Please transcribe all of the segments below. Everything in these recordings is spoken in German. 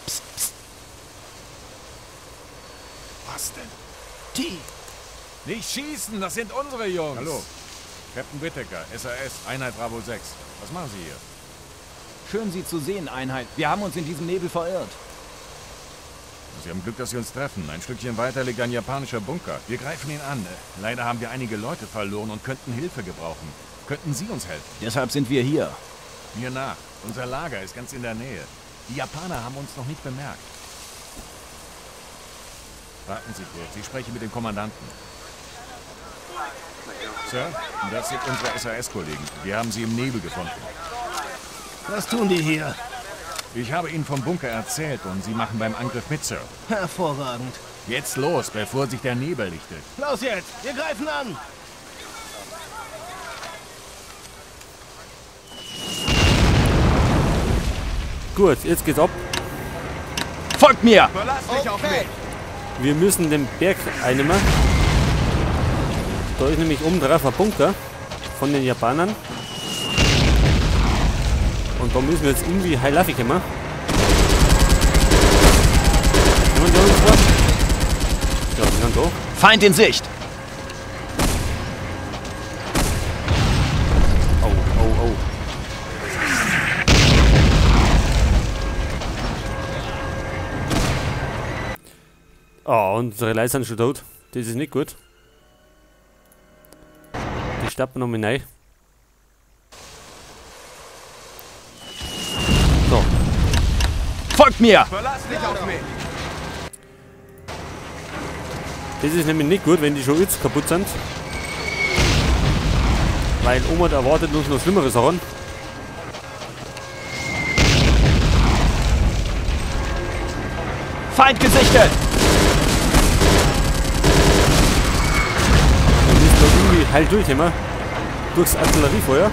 Psst, psst. Was denn? Die. Nicht schießen, das sind unsere Jungs. Hallo. Captain Whittaker, SAS, Einheit Bravo 6. Was machen Sie hier? Schön, Sie zu sehen, Einheit. Wir haben uns in diesem Nebel verirrt. Sie haben Glück, dass Sie uns treffen. Ein Stückchen weiter liegt ein japanischer Bunker. Wir greifen ihn an. Leider haben wir einige Leute verloren und könnten Hilfe gebrauchen. Könnten Sie uns helfen? Deshalb sind wir hier. Mir nach. Unser Lager ist ganz in der Nähe. Die Japaner haben uns noch nicht bemerkt. Warten Sie kurz. Ich spreche mit dem Kommandanten. Sir, das sind unsere SAS-Kollegen. Wir haben sie im Nebel gefunden. Was tun die hier? Ich habe Ihnen vom Bunker erzählt und Sie machen beim Angriff mit, Sir. Hervorragend. Jetzt los, bevor sich der Nebel lichtet. Los jetzt! Wir greifen an! Gut, jetzt geht's ab. Folgt mir! Verlass dich auf mich! Wir müssen den Berg einnehmen. Da ist nämlich oben drauf ein Bunker von den Japanern. Und da müssen wir jetzt irgendwie heil kommen. Kommen die uns vor? Ja, die sind da. Feind in Sicht! Oh, oh, oh. Oh, unsere Leute sind schon tot. Das ist nicht gut. Die starten noch mal rein. So. Folgt mir! Verlass dich auf mich! Das ist nämlich nicht gut, wenn die schon jetzt kaputt sind. Weil Oma erwartet uns noch schlimmere Sachen. Feind gesichtet! Wir müssen da irgendwie heil durchkommen. Durchs Artilleriefeuer.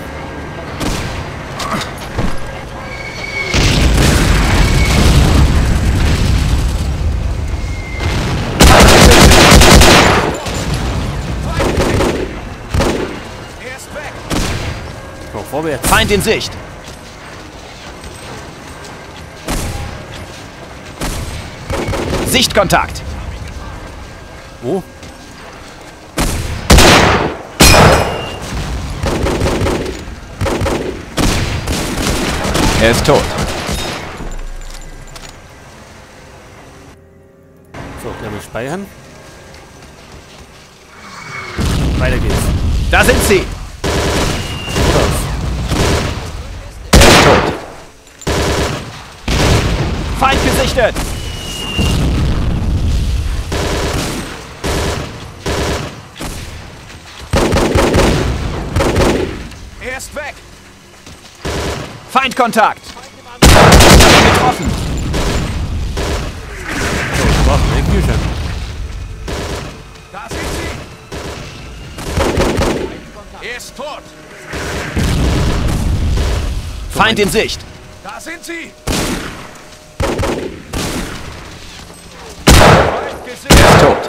So, vorwärts. Feind in Sicht! Sichtkontakt! Wo? Er ist tot. So, gerne speichern. Weiter geht's. Da sind sie! Raus. Er ist tot. Feind gesichtet! Er ist weg! Feindkontakt! Ich hab ihn getroffen! So, Waffen, Kühlschrank. Da sind sie! Er ist tot! Feind in Sicht! Da sind sie! Er ist tot.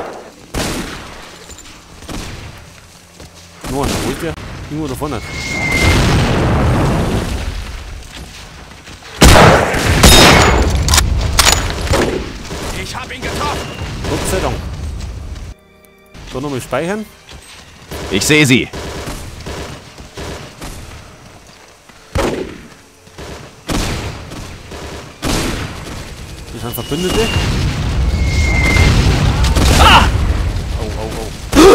Nur einer, holt der? Irgendwo da vorne. Ich hab ihn getroffen! Gott sei Dank. So, nochmal speichern. Ich sehe sie. Das sind Verbündete. Ah! Oh, oh, oh.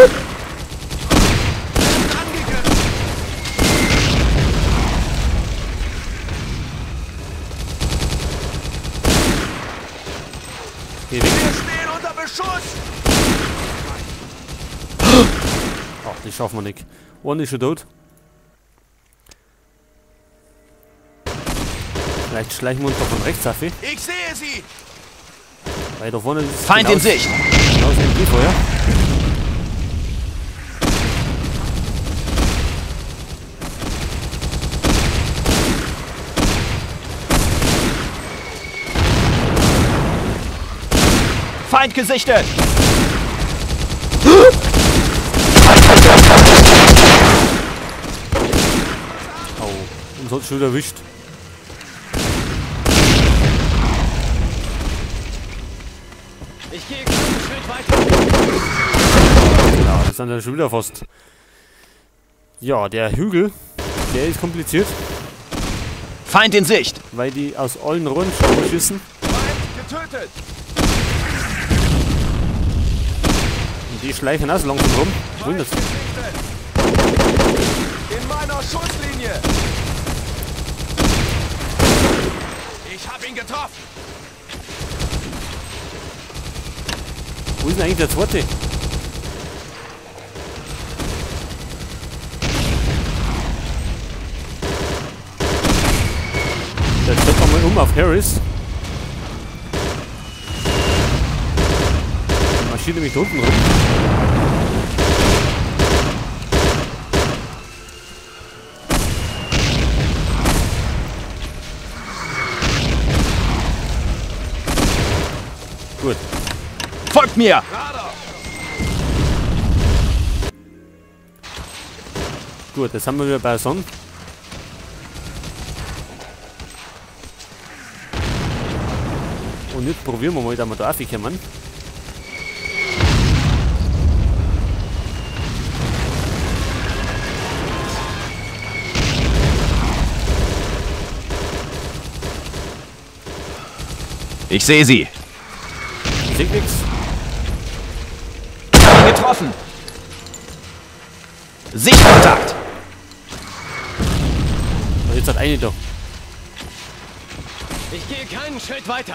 Angegriffen! Geh weg. Wir stehen unter Beschuss! Ach, das schaffen wir nicht. One ist schon tot. Vielleicht schleichen wir uns doch von rechts auf. Ich sehe sie! Weil da vorne ist Feind in Sicht! Genau das MG-Feuer. Feind gesichtet! Oh, uns hat schon wieder erwischt. gehe keinen Schritt weiter. Ja, das sind ja schon wieder fast. Ja, der Hügel, der ist kompliziert, Feind in Sicht. weil die aus allen Rohren schießen. Feind getötet. Und die schleichen auch so langsam rum. Wundert. Gesichtet. In meiner Schusslinie. Ich habe ihn getroffen. Wo ist denn eigentlich der zweite? Der steht mal um auf Harris. Der marschiert nämlich da unten rum. Gut. Folgt mir. Radar. Gut, jetzt haben wir wieder bei Son. Und jetzt probieren wir mal, da wir da raufkommen. Ich sehe sie. Ich sehe nichts. Ich habe ihn getroffen. Sichtkontakt. Und jetzt hat eine da. Ich gehe keinen Schritt weiter.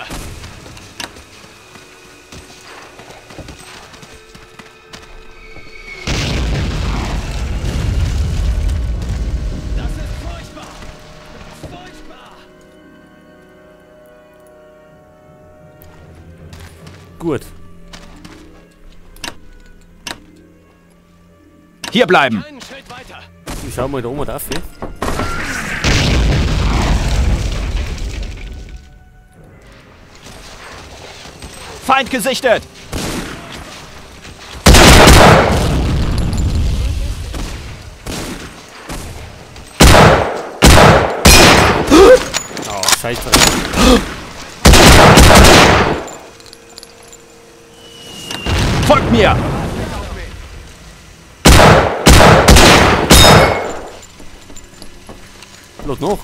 Das ist furchtbar. Furchtbar. Gut. Hier bleiben. Einen Schritt weiter. Ich schau mal da oben drauf. Hier. Feind gesichtet. Oh, scheiße. Folgt mir. Los noch.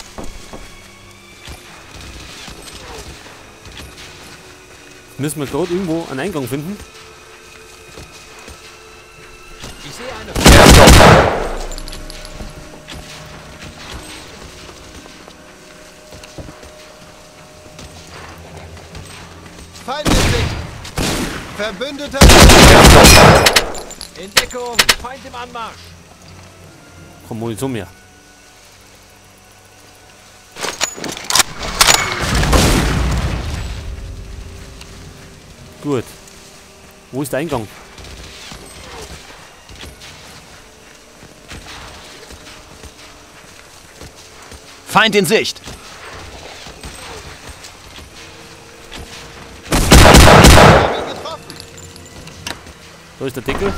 Müssen wir gerade irgendwo einen Eingang finden. Ich sehe eine. Feind in Sicht. Verbündeter. In Deckung. Feind im Anmarsch. Komm mal zu mir. Gut. Wo ist der Eingang? Feind in Sicht. Da ist der Deckel.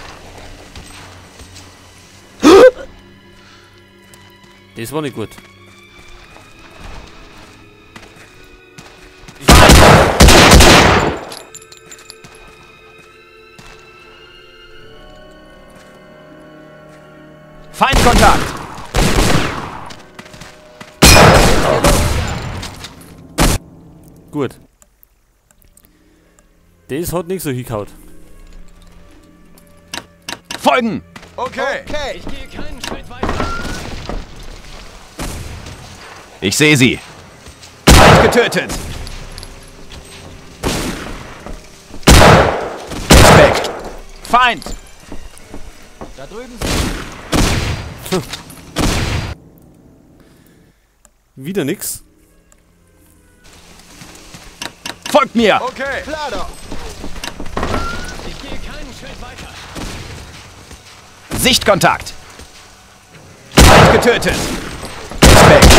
Das war nicht gut. Feindkontakt. Gut. Das hat nicht so hingehaut. Folgen. Okay. Ich gehe keinen Schritt weiter. Ich sehe sie. Feind getötet. Respekt. Feind. Da drüben Wieder nix. Folgt mir. Okay. Klar doch. Ich gehe keinen Schritt weiter. Sichtkontakt. Feind getötet. Respekt.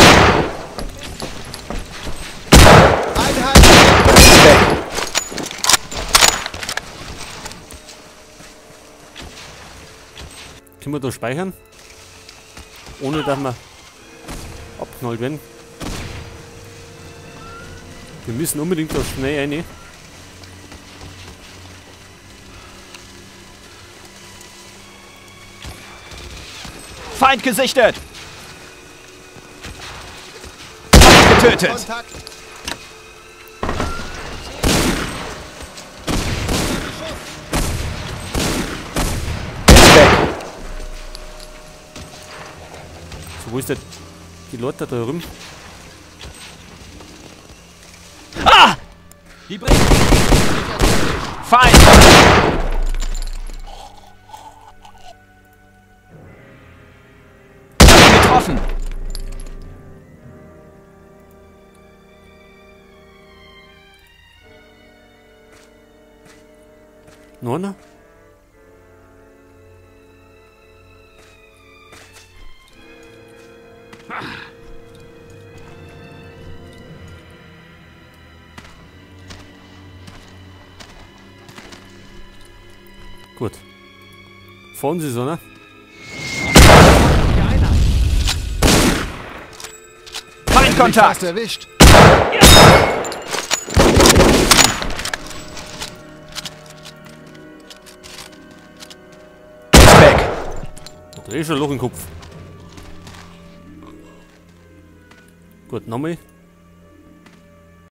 Einheit. Respekt. Können wir da speichern? Ohne dass wir abknallt werden. Wir müssen unbedingt da schnell rein. Feind gesichtet! Feind getötet! Kontakt. Ist weg! So, wo ist der... Die Leute da drüben? Ah! Die bringen... Feind! Getroffen! Noch einer? Gut. Vorne sie so, ne? Feindkontakt! Fast erwischt. Ist weg! Da ist schon ein Loch im Kopf. Gut, nochmal.